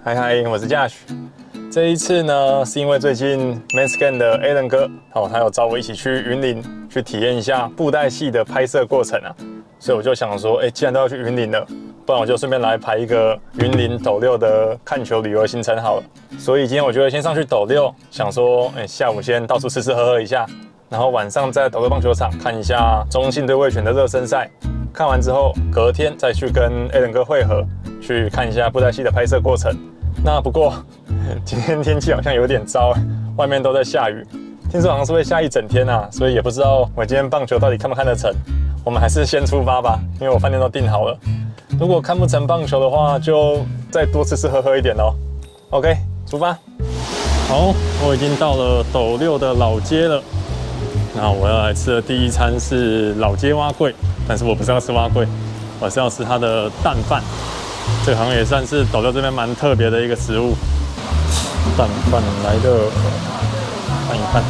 嗨嗨，我是 Josh。这一次呢，是因为最近 Manscan 的 Alan 哥，他有找我一起去云林去体验一下布袋戏的拍摄过程啊，所以我就想说，既然都要去云林了，不然我就顺便来排一个云林斗六的看球旅游行程好了。所以今天我就会先上去斗六，想说，下午先到处吃吃喝喝一下，然后晚上在斗六棒球场看一下中信对味全的热身赛。看完之后，隔天再去跟 Alan 哥会合，去看一下布袋戏的拍摄过程。那不过今天天气好像有点糟，外面都在下雨，听说好像是会下一整天啊，所以也不知道我今天棒球到底看不看得成。我们还是先出发吧，因为我饭店都订好了。如果看不成棒球的话，就再多吃吃喝喝一点咯。OK， 出发。好，我已经到了斗六的老街了。那我要来吃的第一餐是老街蛙粿，但是我不是要吃蛙粿，我是要吃它的蛋饭。这个好像也算是斗六这边蛮特别的一个食物。蛋饭来了，看一看。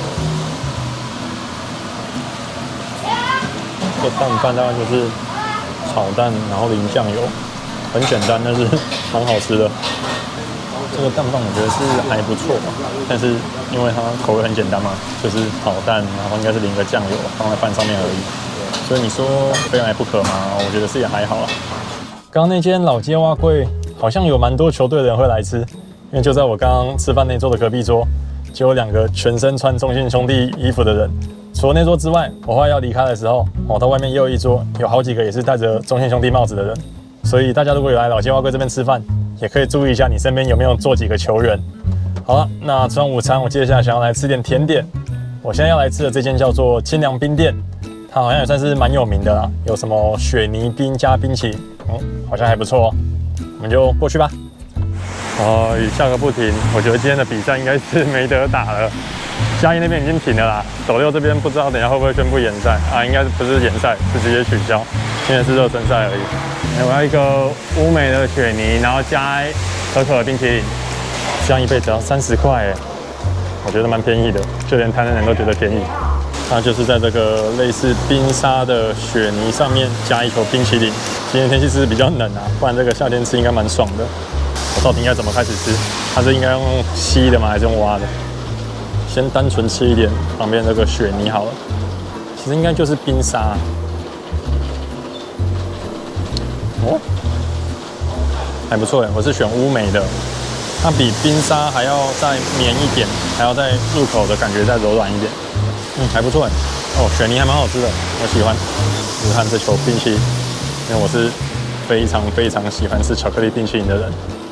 这个蛋饭大概就是炒蛋，然后淋酱油，很简单，但是蛮好吃的。这个蛋饭我觉得是还不错，但是因为它口味很简单嘛，就是炒蛋，然后应该是淋个酱油放在饭上面而已，所以你说非来不可吗？我觉得是也还好啦。刚刚那间老街蛙粿好像有蛮多球队的人会来吃，因为就在我刚刚吃饭那桌的隔壁桌，就有2个全身穿中信兄弟衣服的人。除了那桌之外，我后来要离开的时候，到外面也有一桌，有好几个也是戴着中信兄弟帽子的人。所以大家如果有来老街蛙粿这边吃饭，也可以注意一下你身边有没有坐几个球员。好了，那吃完午餐，我接下来想要来吃点甜点。我现在要来吃的这间叫做清凉冰店，它好像也算是蛮有名的啦，有什么雪泥冰加冰淇淋，好像还不错哦。我们就过去吧。雨下个不停，我觉得今天的比赛应该是没得打了。嘉义那边已经停了啦，斗六这边不知道等一下会不会宣布延赛啊？应该不是延赛，是直接取消，现在是热身赛而已。我要一个乌梅的雪泥，然后加可可的冰淇淋，这样一杯只要30块耶，我觉得蛮便宜的，就连台南人都觉得便宜。它就是在这个类似冰沙的雪泥上面加一球冰淇淋。今天天气是比较冷啊，不然这个夏天吃应该蛮爽的。我到底应该怎么开始吃？它是应该用吸的吗？还是用挖的？先单纯吃一点旁边这个雪泥好了。其实应该就是冰沙。还不错耶，我是选乌梅的，它比冰沙还要再绵一点，还要再入口的感觉再柔软一点。还不错耶。雪泥还蛮好吃的，我喜欢。你看这球冰淇淋，因为我是非常非常喜欢吃巧克力冰淇淋的人。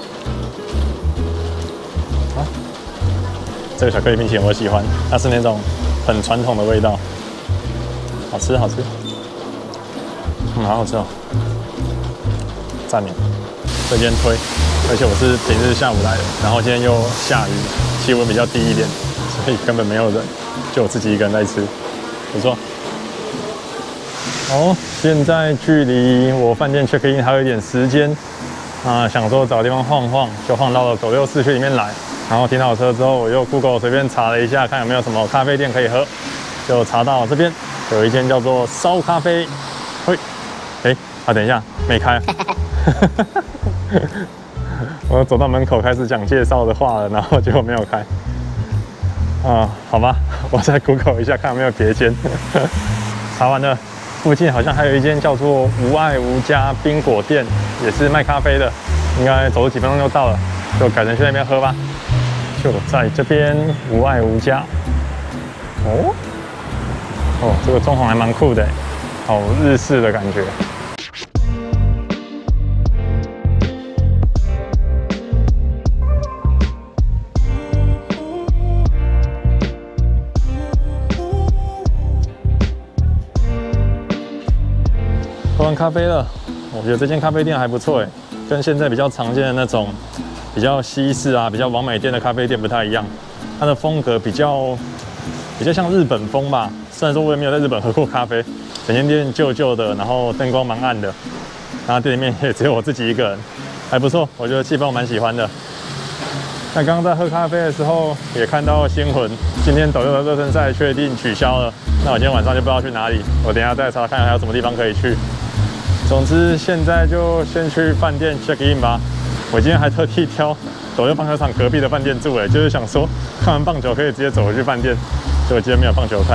这个巧克力冰淇淋我喜欢，它是那种很传统的味道，好吃好吃。好好吃哦，赞你。这间推，而且我是平日下午来的，然后今天又下雨，气温比较低一点，所以根本没有人，就我自己一个人在吃，不错。现在距离我饭店 check in 还有一点时间，想说找地方晃晃，就晃到了斗六市区里面来。然后停好车之后，我又 Google 随便查了一下，看有没有什么咖啡店可以喝，就查到这边有一间叫做烧咖啡。等一下，没开。我走到门口开始讲介绍的话了，然后结果没有开。好吧，我再 Google 一下看有没有别间。查完了，附近好像还有一间叫做无爱无家冰果店，也是卖咖啡的，应该走几分钟就到了，就改成去那边喝吧。就在这边无爱无家。这个装潢还蛮酷的，好日式的感觉。喝完咖啡了，我觉得这间咖啡店还不错，跟现在比较常见的那种比较西式比较网美店的咖啡店不太一样。它的风格比较像日本风吧。虽然说我也没有在日本喝过咖啡，整间店旧旧的，然后灯光蛮暗的，然后店里面也只有我自己一个人，还不错，我觉得气氛我蛮喜欢的。那刚刚在喝咖啡的时候也看到新闻，今天斗六的热身赛确定取消了。那我今天晚上就不知道去哪里，我等一下再查看还有什么地方可以去。总之现在就先去饭店 check in 吧。 我今天还特地挑斗六棒球场隔壁的饭店住，就是想说看完棒球可以直接走回去饭店，结果今天没有棒球看。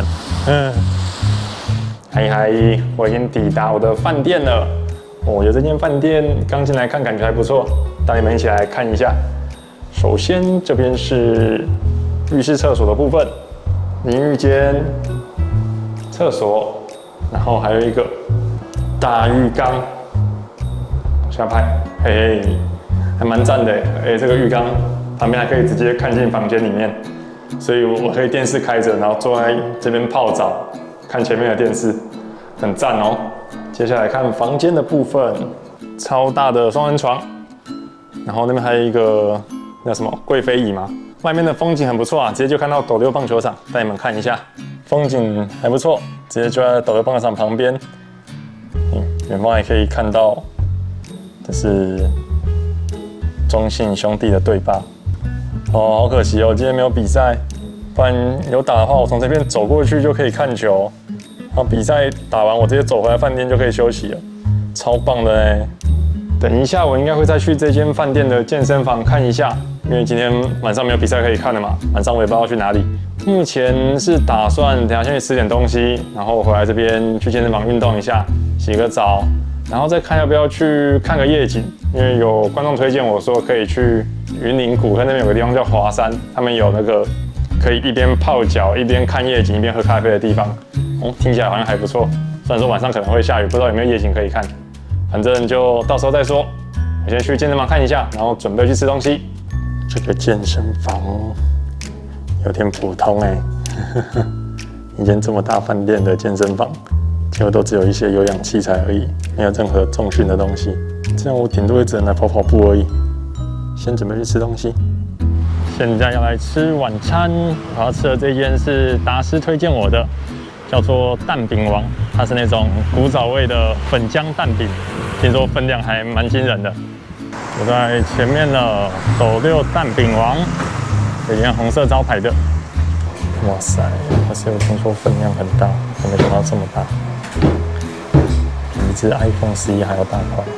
嗨，我已经抵达我的饭店了。我觉得这间饭店刚进来看感觉还不错，带你们一起来看一下。首先这边是浴室厕所的部分，淋浴间、厕所，然后还有一个大浴缸。下拍，嘿，还蛮赞的。这个浴缸旁边还可以直接看进房间里面，所以我可以电视开着，然后坐在这边泡澡，看前面的电视，很赞哦。接下来看房间的部分，超大的双人床，然后那边还有一个那什么贵妃椅嘛。外面的风景很不错啊，直接就看到斗六棒球场，带你们看一下，风景还不错，直接就在斗六棒球场旁边。远方也可以看到，这是中信兄弟的对霸。哦，好可惜哦，今天没有比赛，不然有打的话，我从这边走过去就可以看球。然后比赛打完，我直接走回来饭店就可以休息了，超棒的哎！等一下，我应该会再去这间饭店的健身房看一下，因为今天晚上没有比赛可以看了嘛，晚上我也不知道要去哪里。目前是打算等一下先去吃点东西，然后回来这边去健身房运动一下，洗个澡，然后再看要不要去看个夜景，因为有观众推荐我说可以去云林古坑那边有个地方叫华山，他们有那个可以一边泡脚一边看夜景一边喝咖啡的地方。听起来好像还不错。虽然说晚上可能会下雨，不知道有没有夜景可以看。反正就到时候再说。我先去健身房看一下，然后准备去吃东西。这个健身房有点普通哎，一间这么大饭店的健身房，结果都只有一些有氧器材而已，没有任何重训的东西。这样我顶多也只能来跑跑步而已。先准备去吃东西。现在要来吃晚餐，我要吃的这间是达斯推荐我的。叫做蛋饼王，它是那种古早味的粉浆蛋饼，听说分量还蛮惊人的。我在前面了，斗六蛋饼王，有点红色招牌的。哇塞，可是我听说分量很大，我没想到这么大，比一只 iPhone 11还要大块。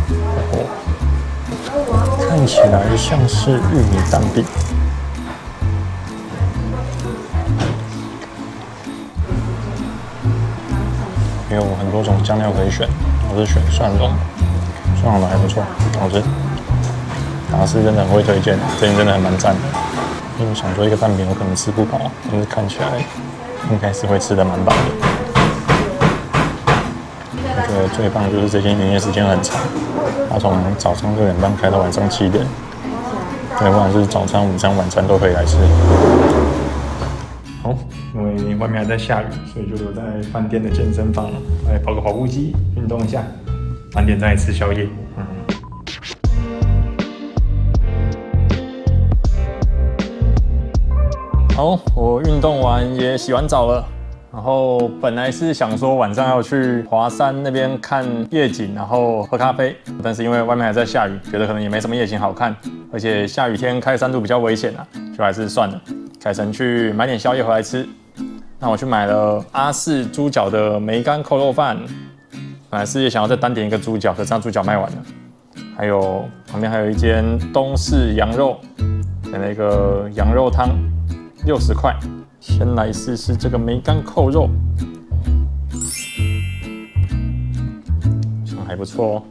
看起来像是玉米蛋饼。有很多种酱料可以选，我是选蒜蓉，蒜蓉的还不错，好吃。达斯真的很会推荐，这间真的还蛮赞的。因为我想说一个蛋饼我可能吃不饱，但是看起来应该是会吃得蛮饱的。我觉得最棒就是这间营业时间很长，它从早上6点半开到晚上7点，对，不管是早餐、午餐、晚餐都可以来吃。好，因为外面还在下雨，所以就留在饭店的健身房来跑个跑步机，运动一下。晚点再来吃宵夜。好，我运动完也洗完澡了，然后本来是想说晚上要去华山那边看夜景，然后喝咖啡，但是因为外面还在下雨，觉得可能也没什么夜景好看，而且下雨天开山路比较危险啊，就还是算了。改成去买点宵夜回来吃。那我去买了阿四猪脚的梅干扣肉饭，本来是也想要再单点一个猪脚，可是它猪脚卖完了。还有旁边还有一间东式羊肉的那个羊肉汤，60块。先来试试这个梅干扣肉，还不错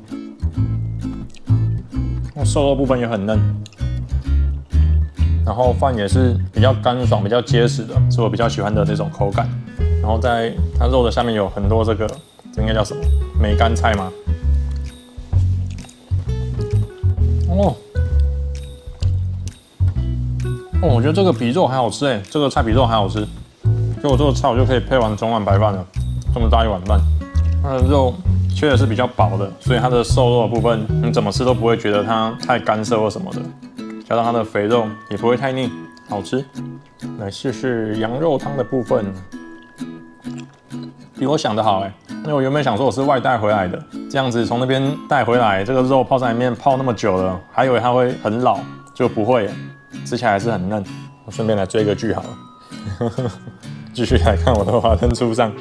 哦。瘦肉部分也很嫩。然后饭也是比较干爽、比较结实的，是我比较喜欢的那种口感。然后在它肉的下面有很多这应该叫什么？梅干菜吗？哦，我觉得这个比肉还好吃哎，这个菜比肉还好吃。就我这个菜我就可以配完中碗白饭了，这么大一碗饭。它的肉切的是比较薄的，所以它的瘦肉的部分你怎么吃都不会觉得它太干涩或什么的。加上它的肥肉也不会太腻，好吃。来试试羊肉汤的部分，比我想的好哎。因为我原本想说我是外带回来的，这样子从那边带回来，这个肉泡在里面泡那么久了，还以为它会很老，就不会耶，吃起来还是很嫩。我顺便来追个剧好了，继续来看我的华灯初上。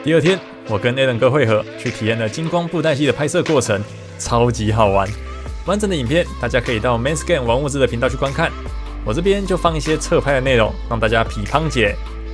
第二天，我跟 Alan 哥会合，去体验了金光布袋戏的拍摄过程，超级好玩。完整的影片，大家可以到 Manscan 玩物志的频道去观看。我这边就放一些侧拍的内容，让大家批判解。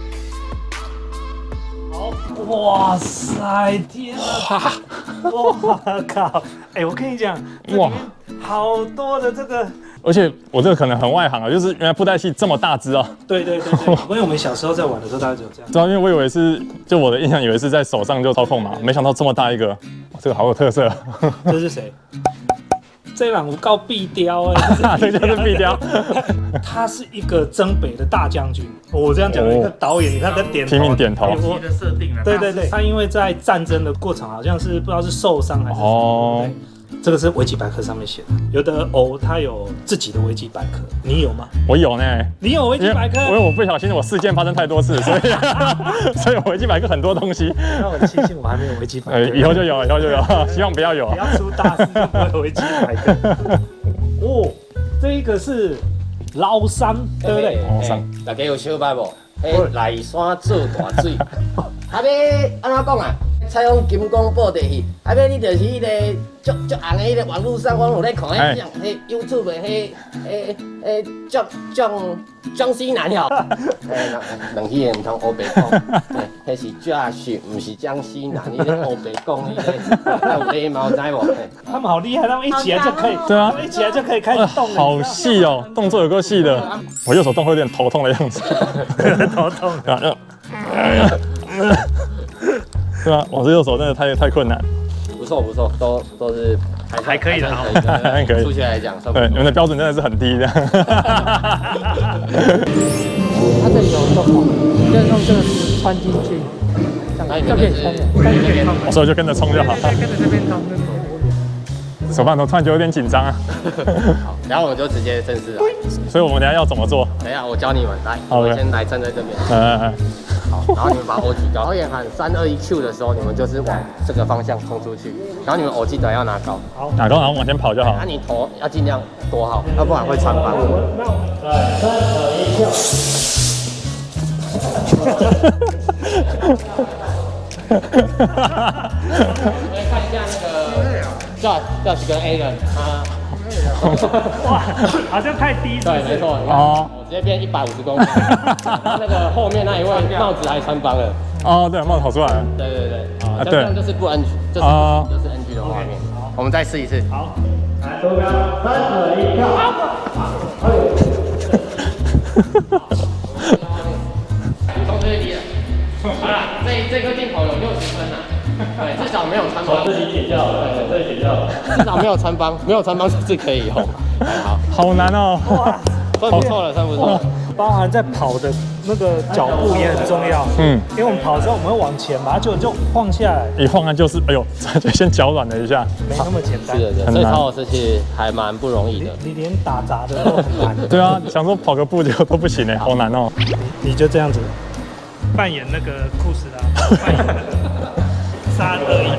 好，哇塞，天啊！哇靠！哎，我跟你讲，哇，好多的这个。 而且我这个可能很外行啊，就是原来布袋戏这么大只哦。 对，因为我们小时候在玩的时候，大概只有这样。 知道，因为我以为是，就我的印象以为是在手上就操控嘛，没想到这么大一个，这个好有特色。 这是谁？这两我告壁雕哎， 这就是壁雕。 他是一个征北的大将军。我这样讲，一个导演，你看他点头， 拼命点头。 游戏的设定了。 对，他因为在战争的过程好像是不知道是受伤还是什么。这个是维基百科上面写的，有的偶他有自己的维基百科，你有吗？ 我有呢。 你有维基百科？ 因为我不小心，我事件发生太多次，所以我维基百科很多东西。 那我庆幸我还没有维基百科。 以后就有，希望不要有。 不要出大事就不会有维基百科。哦，这一个是老山，对不对？ 老山，大家有小白无？内山做大水，啊要安怎讲啊？采用金光布袋戏，啊要你就是迄个足红的迄个网络上我有咧看迄种迄 YouTube 迄江西男哦，两戏唔通黑白讲，迄是假戏，唔是江西男，迄个黑白讲迄个有礼貌知无？ 他们好厉害，他们一起来就可以， 对啊， 一起来就可以开始动了。 好细哦，动作有够细的。我右手动会有点头痛的样子。 头痛。 对啊，我这右手真的太困难。 不错，都是还可以的， 还可以。 出去来讲， 对，你们的标准真的是很低的。 它这里有洞，就用这个穿进去，就可以冲了。 所以就跟着冲就好。 跟着这边冲。 手棒头突然就有点紧张啊。 好，然后我们就直接正式了。 所以我们等下要怎么做？ 等一下我教你们，来，我们先来站在这边。好，然后你们把偶举高，导演喊3、2、1 Q 的时候，你们就是往这个方向冲出去，然后你们偶记得要拿高， 好， 拿高，然后往前跑就好。 那你头要尽量躲好，要不然会穿帮。 来，3、2、1 Q。 我们看一下那个 Josh 跟 Alan， 哇，好像太低。 对，没错。哦，我直接变150公分。那个后面那一位帽子还穿帮了。 哦，对，帽子跑出来了。 对。啊，这样就是不 NG， 就是 NG 的画面。我们再试一次。好，来，投标，3、2、1，跳。从这里了。好了，这个镜头有60分了。对，至少没有穿帮。 这里剪掉了，这里剪掉了。 至少没有穿帮，没有穿帮是可以用。好， 好难哦。 哇， 算不错了，算不错了。 包含在跑的那个脚步也很重要。因为我们跑的时候我们会往前嘛，就晃下来。 一晃啊就是，哎呦，就先脚软了一下。 没那么简单。 是的，所以曹老师其实还蛮不容易的。 你连打杂的都很难。 对啊，想说跑个步就都不行哎，好难哦。 你就这样子扮演那个库斯拉，扮演那个。3、2、1，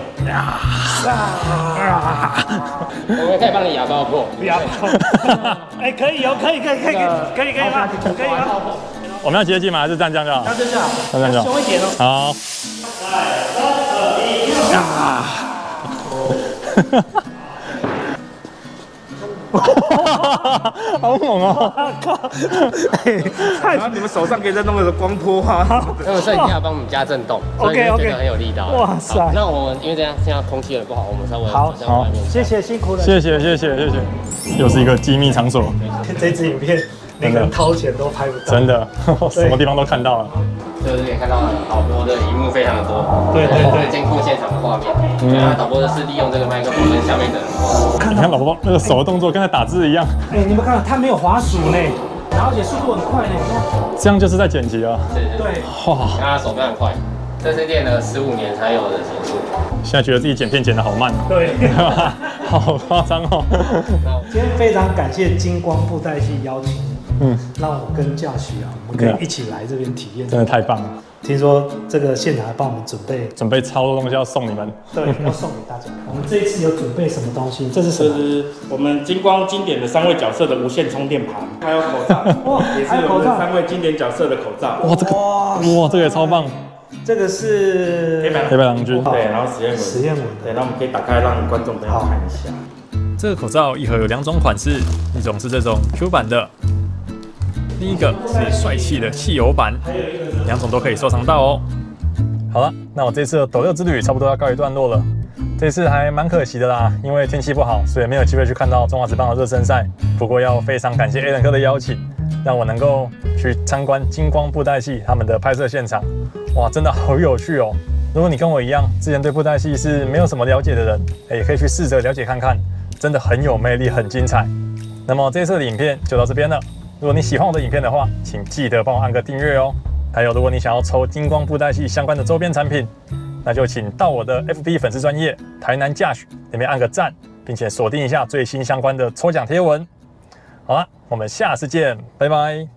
我们可以帮你哑巴破， 哑巴。哎，可以哦，可以吗？可以吗？ 我们要接近吗？还是这样就好？ 这样， 这样就好。 凶一点哦。 好。好猛哦！ 然后你们手上可以再弄个光波啊。 那个摄影机要帮我们加震动，所以觉得很有力道。 哇塞！ 那我们因为这样现在空气有点不好，我们稍微好，谢谢辛苦了。 谢谢。又是一个机密场所。 这支影片连个掏钱都拍不到。 真的，什么地方都看到了。 就是可以看到导播的荧幕非常的多， 对， 监控现场的画面。那导播就是利用这个麦克风跟下面的人。 你看导播那个手的动作跟在打字一样。 哎，你们看，他没有滑鼠呢，然后而且速度很快呢，你看。这样就是在剪辑啊。 对。哇，他手非常快，这是练了15年才有的手速。 现在觉得自己剪片剪得好慢。 对。 好夸张哦。 今天非常感谢金光布袋戏邀请。让我跟教许啊，我们可以一起来这边体验， 真的太棒了。 听说这个现场还帮我们准备超多东西要送你们， 对，要送给大家。我们这一次有准备什么东西？这是什么？ 这是我们金光经典的3位角色的无线充电盘，还有口罩，哇，也是我们3位经典角色的口罩。 哇，这个哇，这个也超棒。 这个是黑白郎君， 对，然后实验文，对，那我们可以打开让观众朋友看一下。 这个口罩一盒有2种款式，一种是这种 Q 版的，另一个是帅气的汽油版，2种都可以收藏到哦。好了，那我这次的斗六之旅差不多要告一段落了。这次还蛮可惜的啦，因为天气不好，所以没有机会去看到中华职棒的热身赛。不过要非常感谢 Alan 哥的邀请，让我能够去参观金光布袋戏他们的拍摄现场。哇，真的好有趣哦！如果你跟我一样，之前对布袋戏是没有什么了解的人，也可以去试着了解看看，真的很有魅力，很精彩。那么这次的影片就到这边了。如果你喜欢我的影片的话，请记得帮我按个订阅哦。还有，如果你想要抽金光布袋戏相关的周边产品，那就请到我的 FB 粉丝专页台南驾许那边按个赞，并且锁定一下最新相关的抽奖贴文。好了，我们下次见，拜拜。